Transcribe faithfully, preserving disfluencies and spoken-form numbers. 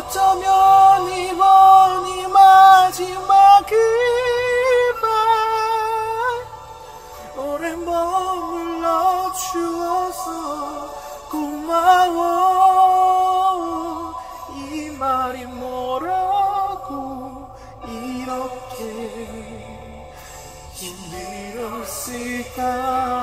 어쩌면 이번이 마지막 그말 오래 머물러 주어서 고마워 이 말이 뭐라고 이렇게 힘들었을까.